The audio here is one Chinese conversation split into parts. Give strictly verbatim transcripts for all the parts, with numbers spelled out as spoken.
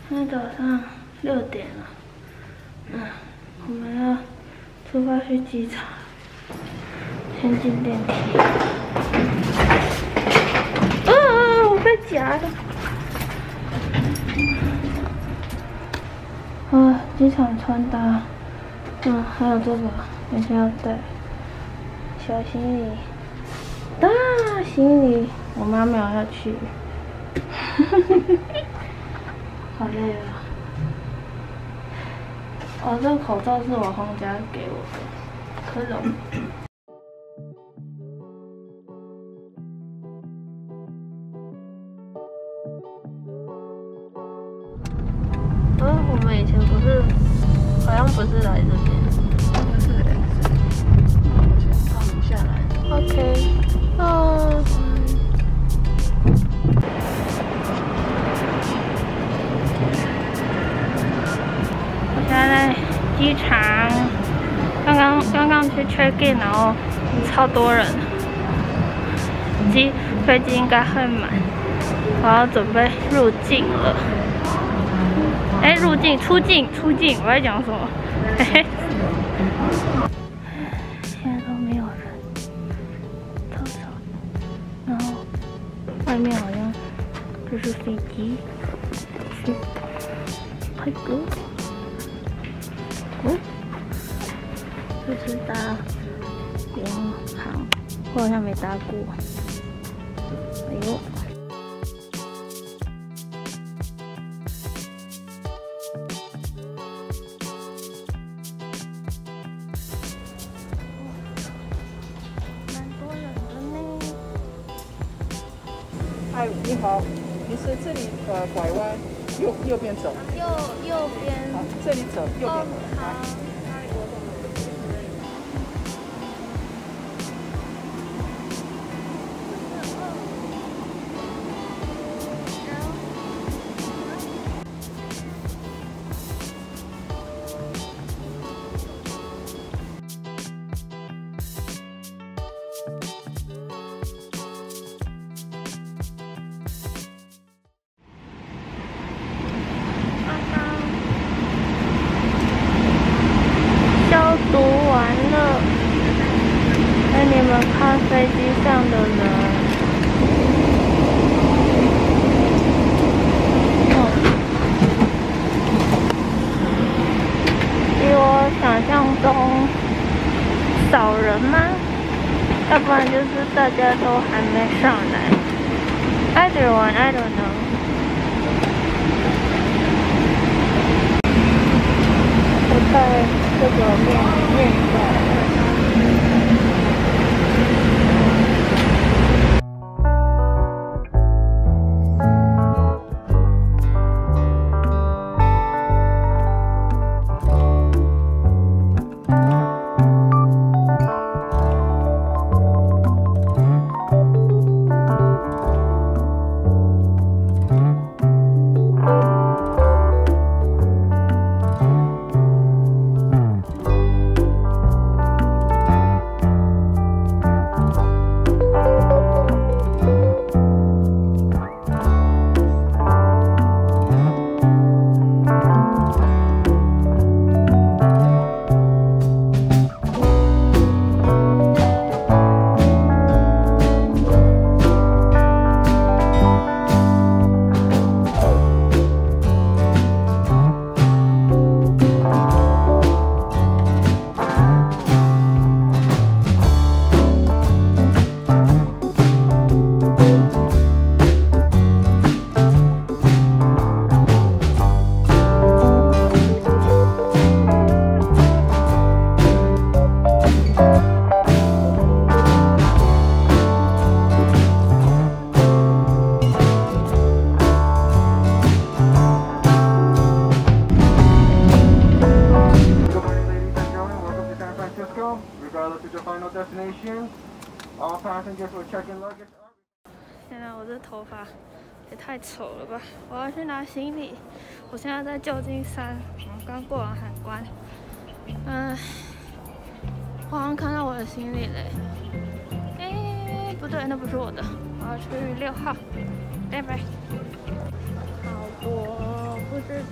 现在早上六点了，嗯，我们要出发去机场，先进电梯。啊！我被夹了。啊，机场穿搭，嗯，还有这个，等一下要带小行李，大行李，我妈没有要去。好累啊！哦，这个口罩是我皇家给我的，科隆。呃，我们以前不是，好像不是来这边， 不是的，我先放你下来。 OK， 哦。我现在在机场，刚刚刚刚去 check in， 然后超多人，机飞机应该会满，我要准备入境了。哎，入境、出境、出境，我在讲什么？嘿嘿。现在都没有人，超吵。然后外面好像就是飞机，是泰国。哦，这是搭联航，我好像没搭过。哎呦！蛮多人的呢。 嗨，你好，你是这里呃拐弯，右右边走。 右右边。 好，这里走，右边走。 好。消毒完了，给你们看飞机上的人。哦，比我想象中少人吗？要不然就是大家都还没上来。Either one, I don't know. 我在这个面面的。现在我这头发也太丑了吧！我要去拿行李。我现在在旧金山，我刚过完海关。嗯，我好像看到我的行李嘞。哎，不对，那不是我的，我要去六号。拜拜。好多不知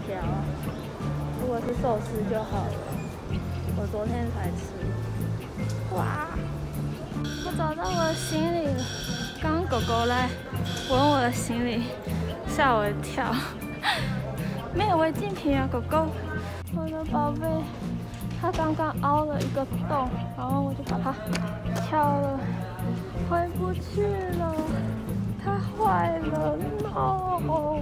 条，如果是寿司就好了。我昨天才吃。哇！我找到我的行李了。刚刚狗狗来闻我的行李，吓我一跳。没有违禁品啊，狗狗！我的宝贝，它刚刚凹了一个洞，然后我就把它敲了，回不去了。它坏了 ，no！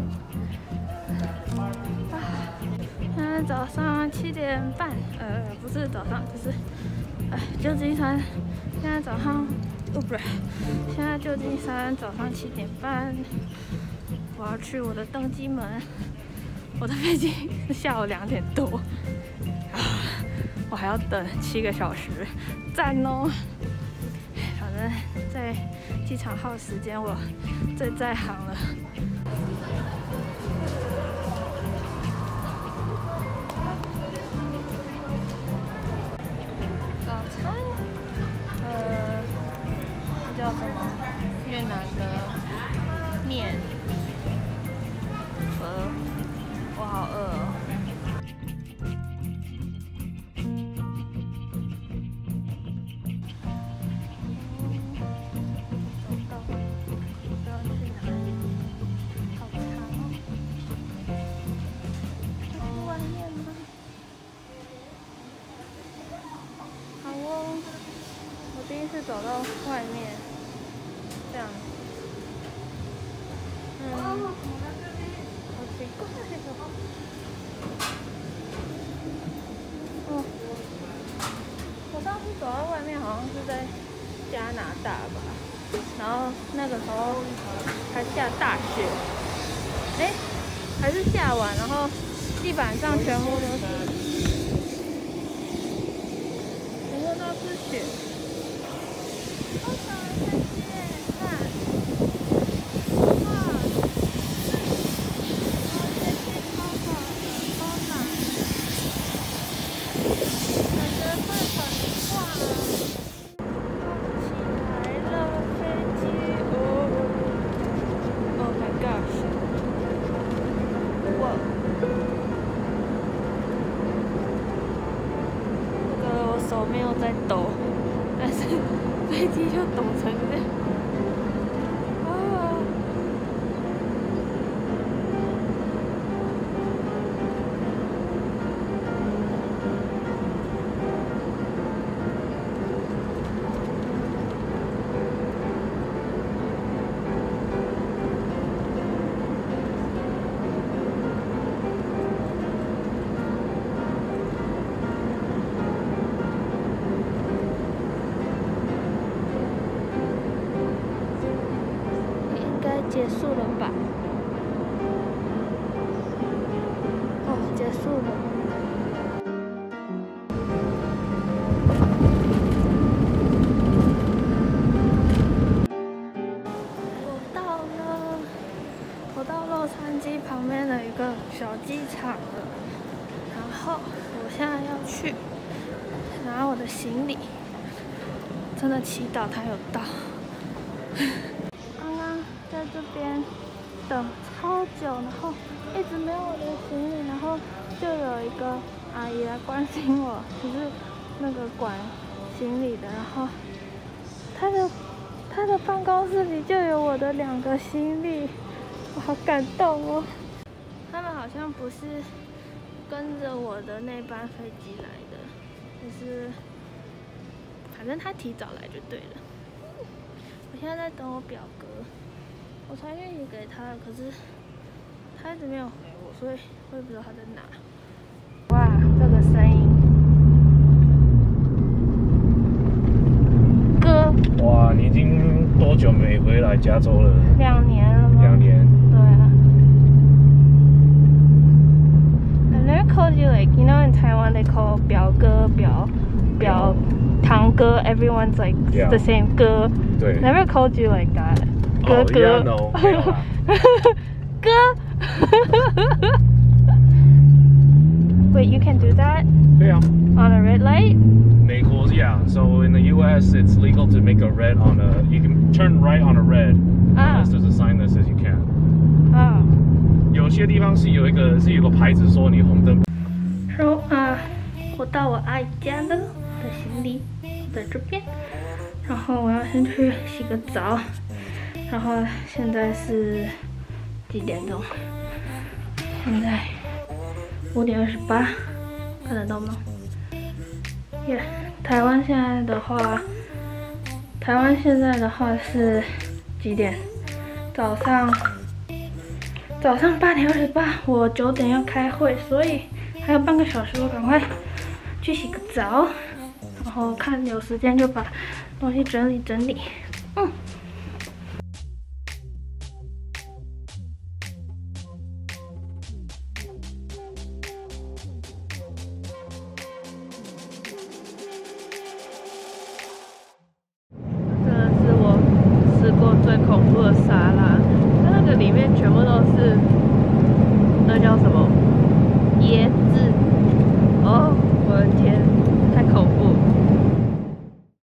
啊，现在早上七点半，呃，不是早上，就是，哎，旧金山，现在早上，哦不是，现在旧金山早上七点半，我要去我的登机门，我的飞机是下午两点多，啊，我还要等七个小时，赞哦！反正在机场耗时间，我最在行了。早餐，呃，这叫什么？越南的面和，我好饿哦。第一次走到外面，这样，嗯，好奇怪哦。哦，我上次走到外面好像是在加拿大吧，然后那个时候还下大雪，哎，还是下完，然后地板上全部都是，全部都是雪。好少人在接，看，哇，我天气超好的，超冷，感觉会很快。起来了，飞机哦 ！Oh my gosh！ 哇，那个我手没有在抖，但是。飞机就抖成这样，啊！结束了吧？哦，结束了。我到了，我到洛杉矶旁边的一个小机场了。然后我现在要去拿我的行李，真的祈祷它有到。在这边等超久，然后一直没有我的行李，然后就有一个阿姨来关心我，就是那个管行李的，然后她的她的办公室里就有我的两个行李，我好感动哦。他们好像不是跟着我的那班飞机来的，就是反正他提早来就对了。我现在在等我表哥。我传讯息给他了，可是他一直没有回我，所以我也不知道他在哪。哇，这个声音，哥！ 哇，你已经多久没回来加州了？ 两年了吗？ 两年。 对啊。I never called you like you know in Taiwan they call 表哥表表堂哥 everyone's like yeah. the same 哥。 对。 Never called you like that. 哥哥， oh, yeah, no, 没有啦哥 Wait, you can do that? 对啊 On a red light? 美国 yeah. So in the U S, it's legal to make a red on a. You can turn right on a red. Ah. Unless there's a sign that says you can't. Oh. 有有些地方是有一个是有个牌子说你红灯。 说啊，我到我阿姨家了，我的行李在这边，然后我要先去洗个澡，然后现在是几点钟？现在五点二十八，看得到吗？耶、yeah, 台湾现在的话，台湾现在的话是几点？早上早上八点二十八，我九点要开会，所以还有半个小时，我赶快去洗个澡，然后看有时间就把东西整理整理。嗯。 真的是我吃过最恐怖的沙拉，它那个里面全部都是那叫什么？